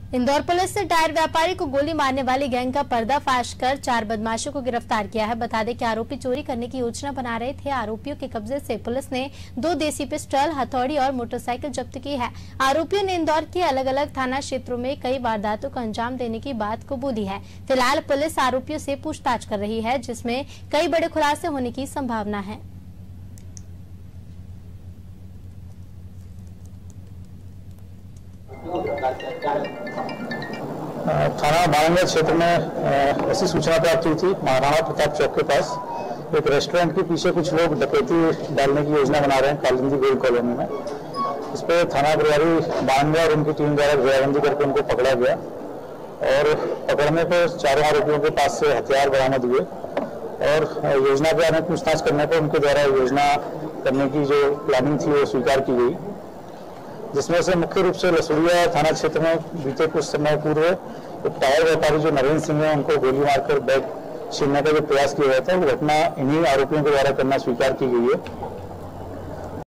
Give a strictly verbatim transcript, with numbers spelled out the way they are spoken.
Indore police ने tyre व्यापारी को गोली मारने वाली गैंग का पर्दाफाश कर चार बदमाशों को गिरफ्तार किया है। बता दें कि आरोपी चोरी करने की योजना बना रहे थे। आरोपियों के कब्जे से पुलिस ने दो देसी पिस्टल, हथौड़ी और मोटरसाइकिल जब्त की है। आरोपियों ने इंदौर के अलग अलग थाना क्षेत्रों में कई वारदातों को अंजाम देने की बात कबूली है। फिलहाल पुलिस आरोपियों से पूछताछ कर रही है, जिसमें कई बड़े खुलासे होने की संभावना है। थाना बारंगा क्षेत्र में ऐसी सूचना प्राप्त हुई थी। महाराणा प्रताप चौक के पास एक रेस्टोरेंट के पीछे कुछ लोग डकैती डालने की योजना बना रहे हैं कालिंदी गोल कॉलोनी में। इस पर थाना प्रभारी बारंगा और उनकी टीम द्वारा घेराबंदी करके उनको पकड़ा गया और पकड़ने पर चारों आरोपियों के पास से हथियार बरामद हुए और योजना के बारे में पूछताछ करने पर उनके द्वारा योजना करने की जो प्लानिंग थी वो स्वीकार की गई, जिसमें से मुख्य रूप से लसुड़िया थाना क्षेत्र में बीते कुछ समय पूर्व एक टायर व्यापारी जो नरेंद्र सिंह है उनको गोली मारकर बैग छीनने का जो प्रयास किया गया था वो घटना इन्हीं आरोपियों के द्वारा करना स्वीकार की गई है।